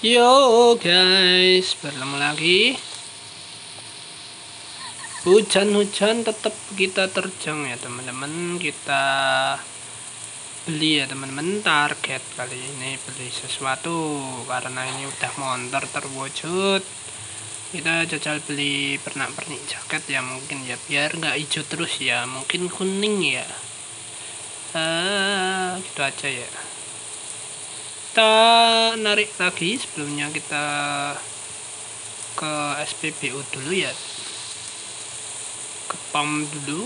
Yo guys, bertemu lagi. Hujan-hujan tetap kita terjang ya teman-teman. Kita beli ya teman-teman. Target kali ini beli sesuatu karena ini udah montor terwujud. Kita jajal beli pernak-pernik jaket ya, mungkin ya, biar nggak hijau terus ya, mungkin kuning ya. Gitu aja ya. Kita narik lagi, sebelumnya kita ke SPBU dulu ya, ke PAM dulu.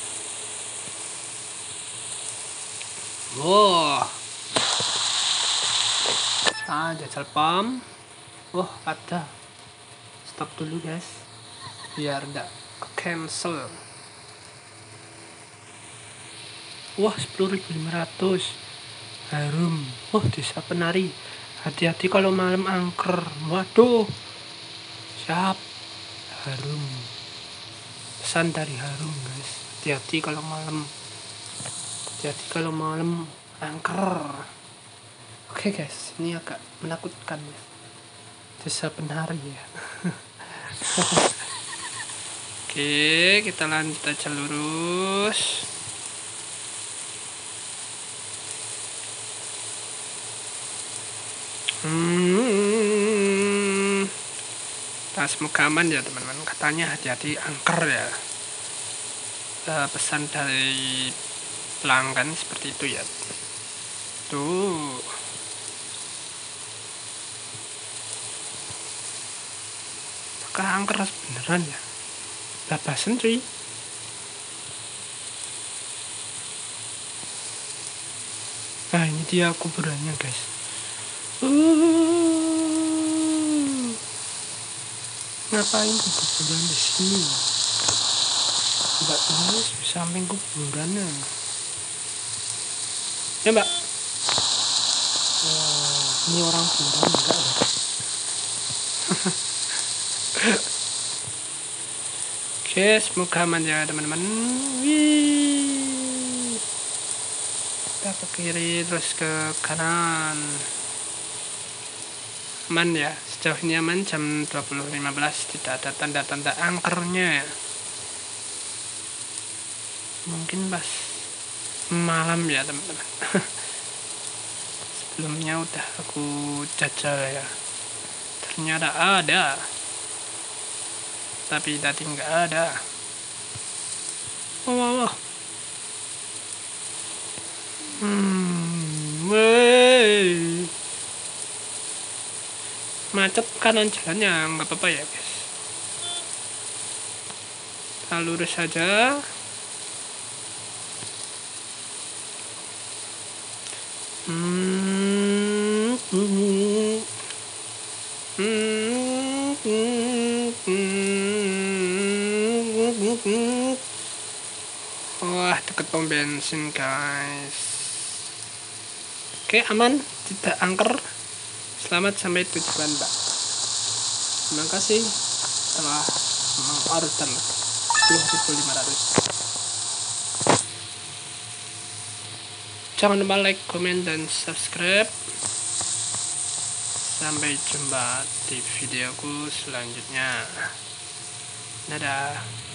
Wow, jajal PAM. Ada stop dulu guys, biar enggak ke cancel. 10.500 harum. Desa Penari, hati-hati kalau malam angker. Waduh, siap. Harum, pesan dari Harum guys, hati-hati kalau malam angker. Oke guys, ini agak menakutkan ya, Desa Penari ya. Oke, kita lanjut aja lurus. Semoga aman ya teman-teman, katanya hati-hati angker ya. Pesan dari pelanggan seperti itu ya. Tuh, apakah angker beneran ya? Labasan cuy. Nah, ini dia kuburannya guys. Ngapain kuburan di sini? Mbak tulis di samping kuburannya. Ya mbak. Ini orang kuburan enggak ya? Oke, semoga aman ya teman-teman. Kita ke kiri terus ke kanan. Aman ya, sejauh ini aman. Jam 20.15 tidak ada tanda-tanda angkernya ya. Mungkin pas malam ya teman-teman. Sebelumnya udah aku jajal ya, ternyata ada, tapi tadi nggak ada. Macet kanan jalannya, nggak apa-apa ya guys, kita lurus saja. Deket pom bensin guys. Oke, aman, tidak angker. Selamat sampai tujuan mbak. Terima kasih telah mengorder 10.500. Jangan lupa like, komen, dan subscribe. Sampai jumpa di videoku selanjutnya. Dadah.